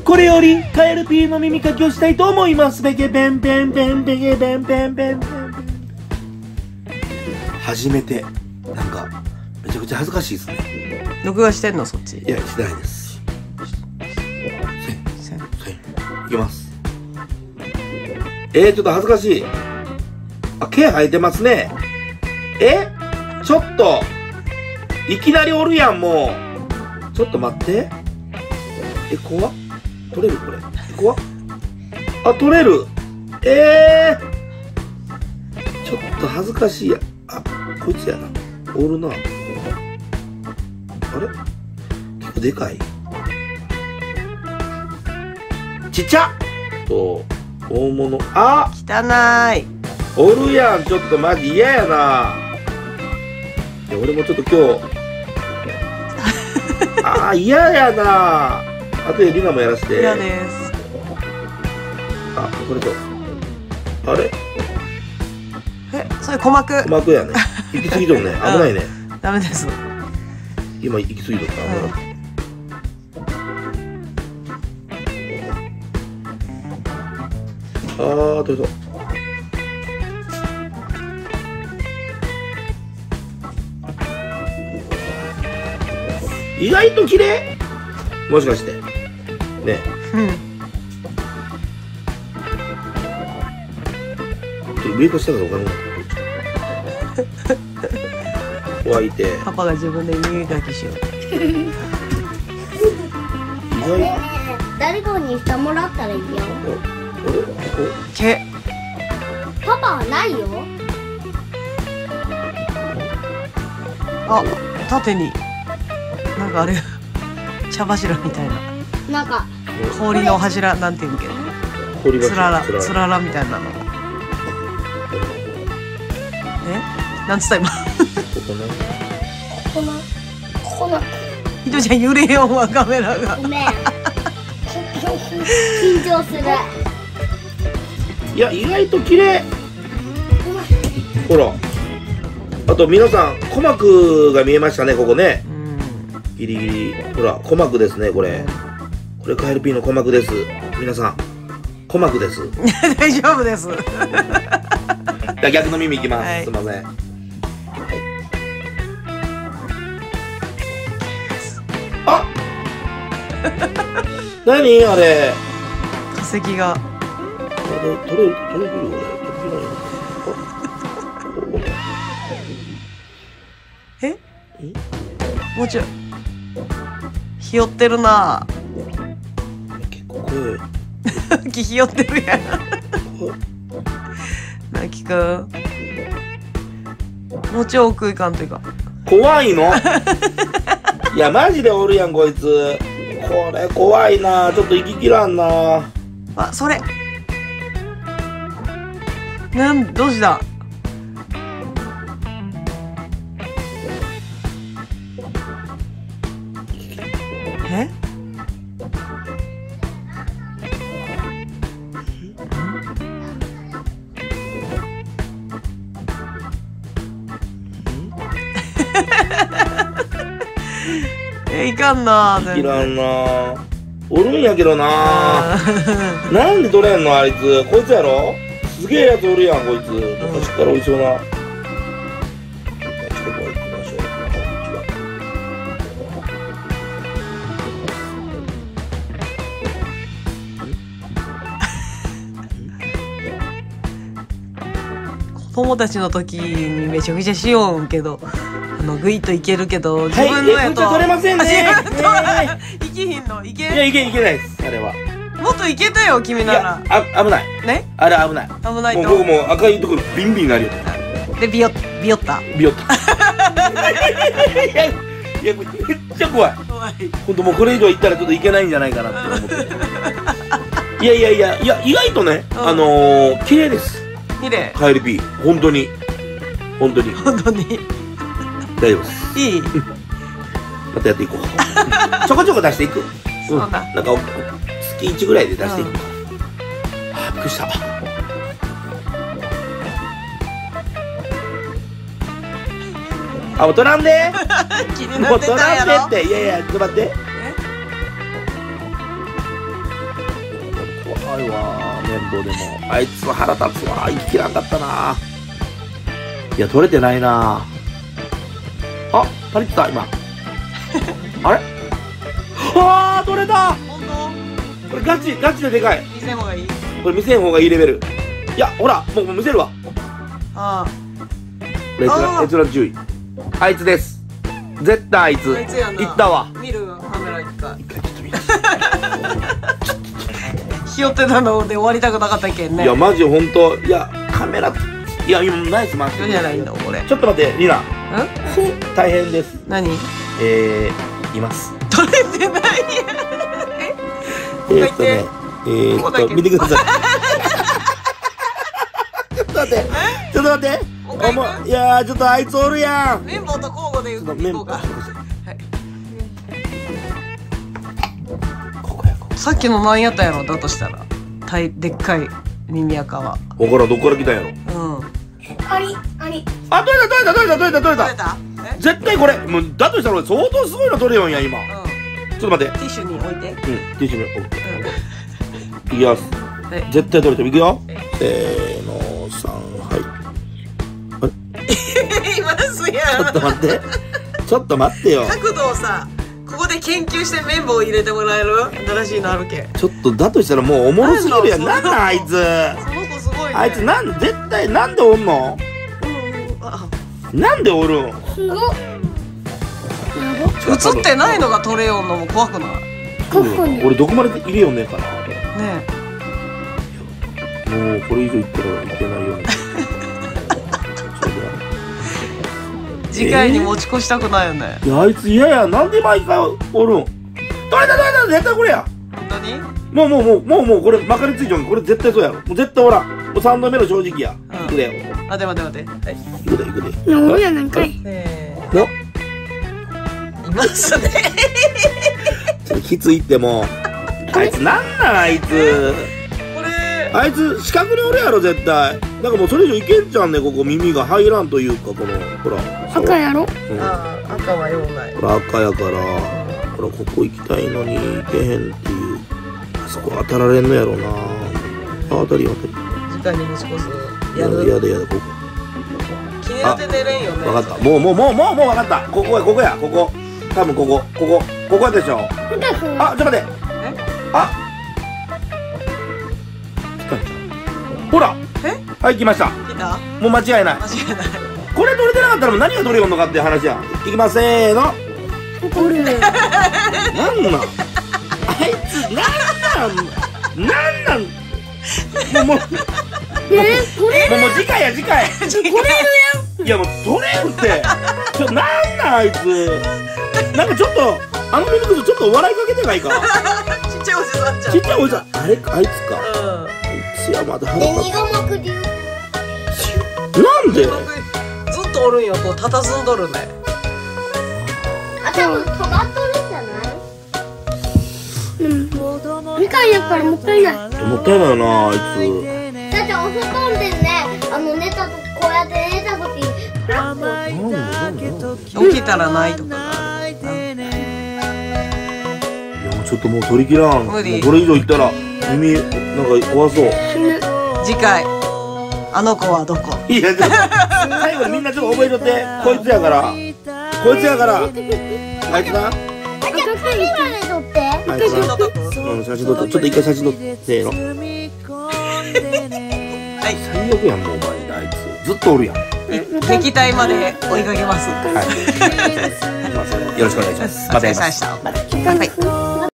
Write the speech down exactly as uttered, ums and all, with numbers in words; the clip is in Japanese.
これよりカエルピーの耳かきをしたいと思います。ベケベンベンベンベケベンベンベンベンベン。初めてなんかめちゃくちゃ恥ずかしいですね。 録画してんのそっち？ いやしてないです。せんせんいきます。えー、ちょっと恥ずかしい。あ、毛生えてますね。え、ちょっといきなりおるやん。もうちょっと待って。え、怖っ。取れるこれ。怖っ。あ、取れる。えー、ちょっと恥ずかしい。あ、こいつやな。おるな。あれ結構でかい。ちっちゃっと大物。あ、 汚い。 おるやん。ちょっとマジ嫌やな。いや俺もちょっと今日ああ嫌やな。あとでリナもやらせて。 嫌です。 あ、これとあれえ、それ鼓膜。 鼓膜やね。行き過ぎとるね。危ないね。 ダメです。 今行き過ぎとった。ああ、取れた。意外と綺麗。もしかしてね。 うん。 ちょっと上越したから分からない。湧いて。 パパが自分で耳かきしよう。 意外。 誰かにしてもらったらいいよ。 あれ？ 毛。 パパはないよ。 あ、縦に。なんかあれ茶柱みたいな。 なんか氷の柱なんていうんけど。 氷つららつららつららみたいなの。え？なんつった今。 ここね。 ここのここのひとちゃん揺れようわカメラが。 ごめん。緊張する。 いや意外と綺麗。ほら。あと皆さん鼓膜が見えましたねここね。ギリギリほら鼓膜ですねこれ。これカエルピーの鼓膜です。皆さん鼓膜です。 大丈夫です。 じゃあ逆の耳いきます。 はい、 すいません。はい、あ何あれ。 化石が。 あれ取れる取れるよこれ。取れないよ。 え？もうちょい。ひよってるな。 結構声。 きひよってるやん。なきくん。もうちょい奥行かんというか。 怖いの。いやマジでおるやんこいつ。これ怖いな。ちょっと息切らんな。 あ、それ。なんどうした。え？え、いかんな。 いらんな。おるんやけどな。なんで取れんのあいつ。こいつやろ。すげえやつおるやんこいつ。昔からおいしそうな。 子供たちの時にめちゃくちゃしようんけど、あのグイッといけるけど、自分のやと、 はい、取れませんね。 いけひんの、いけ。 いやいけいけないです。あれは。 もっといけたよ君なら。 あ、危ない。ね？あれ危ない。 危ないと。 もう僕も赤いところビンビンなるよ。 でビヨビヨった。 ビヨった。いやいやめっちゃ怖い。怖い。本当もうこれ以上いったらちょっといけないんじゃないかなって思って。いやいやいやいや意外とね、あの綺麗です。 綺麗。 カエルピー本当に本当に本当に大丈夫です。いい。またやっていこう。ちょこちょこ出していく。 そうだ。 なんか月一ぐらいで出していく。あ、びっくりした。あ、もう取らんで。 気になってたやろ。 もう取らんでって。いやいや、ちょっと待って。 いわ、綿棒でも。あいつは腹立つわ。生ききらんかったな。いや、取れてないな。あ、足りてた、今。あれあー、取れた。 本これガチ、ガチででかい。 当？見せん方がいい？ これ見せん方がいいレベル。いや、ほら、もうもう見せるわ。 あ閲覧、 あー閲覧注意。あいつです。絶対あいあ。 つ。 あいつやな。 いったわ。 見るカメラ一回。 一回ちょっと見て。 ひよってたので終わりたくなかったけんね。 いや、マジほんと。いや、カメラ、いや、今、ナイスマン。 どうじゃないのこれ。ん？ ちょっと待って、リナ。大変です。 何？ えー、います。 取れてないやん。 えーっとね、えーっと、見てください。ちょっと待って、ちょっと待って。 もう一回行くおもいやー、ちょっとあいつおるやん。 綿棒と交互でちょっとメンバ行こうか。 ー。ここや、ここ。 さっきの何やったやろだとしたら。たいでっかい耳垢は。 ここからどこから来たんやろ。 うん。 あり、あり。 あ、取れた、取れた、取れた、取れた、取れ取れた。 た？え？ 絶対これ、もう、だとしたら俺相当すごいの取れよんや、今。 うちょっと待って。 ん。ティッシュに置いて。 うん、ティッシュに置く。 うん。 いきます。 はい。 絶対取れてる。いくよ。 えせーの、さん、はい。 いますちょやっと待って。ちょっと待ってよ。 ん。角度をさ、ここで研究して綿棒を入れてもらえる？新しいのあるけん。 ちょっと、だとしたらもうおもろすぎるやん。なんなんあいつ。 その子すごいね。 あいつなん、絶対なんでおんの？ うん。あ、 なんでおるん？ すごっ。 映ってないのが取れよんのも怖くない？ ここに。 俺どこまで入れよんねんかな。 ねもうこれ以上いったらいけないように。 え。次回に持ち越したくないよね。 いや、あいつ嫌や。なんで毎回おるん？取れた取れた絶対これや。 本当に？ もうもうもうもうもうこれまかりついちゃう。これ絶対そうやろ。もう絶対ほら。もうさんどめの正直や。 うんいくで。 待て待て待て。はい。 いくでいくで。 なおやなんかい。 せよー。いますね。 ちょっときついってもう。あいつなんなんあいつ。 これ。 あいつ四角におるやろ絶対。だからもうそれ以上いけんちゃんね。ここ耳が入らんというかこのほら。 赤やろ？ うん。 ああ、赤は用ない。 これ赤やからほらここ行きたいのに行けへんっていう。あそこ当たられんのやろな。あ、当たり当たり。 次回に持ち越す。 ややる。 だやだやだここ。 気になって寝れんよね。 わかった。もうもうもうもうもうわかった。ここやここやここ。多分ここここここでしょ。あ、ちょっと待って。 え？ あ。来たんちゃう。ほら。 え？ はい来ました。 来た？ もう間違いない。 間違いない。 これ取れてなかったらもう何が取れよんのかっていう話や。いきますせーの。 おる。 なんなん。あいつなんなん。なんなん。もうもう。 え、これもうもう次回や次回。取れるやん。いやもう取れんって。ちょなんなんあいつ。なんかちょっとあのミルクとちょっとお笑いかけてないか。 ちっちゃいおじさんちゃん。 ちっちゃいおじさんあれかあいつか。 うん。 あいつやまだ腹で、 立二が幕流。 つ。なんで。 ずっとおるんよ。こう佇んどるね。 あ、多分尖っとるんじゃない？うん。みかんやからもったいない。 もったいないよなあいつ。 だってお布団でね、あの寝たとこうやって寝たとき、フラッと。 なんでなんでなんで。 起きたらないとかがある。 いやもうちょっともう取り切らん。もう無理これ以上いったら耳なんか怖そう。 次回あの子はどこ？ いやちょっと最後にみんなちょっと覚えとってこいつやからこいつやからあいつなあ、じゃあカメラで撮って。 あいつなうん写真撮ってちょっと一回写真撮ってせーのはい。 最悪やんもうマジであいつずっとおるやん。 敵対まで追いかけます。 はいすいませんよろしくお願いします。 お疲れ様でした。バイバイ。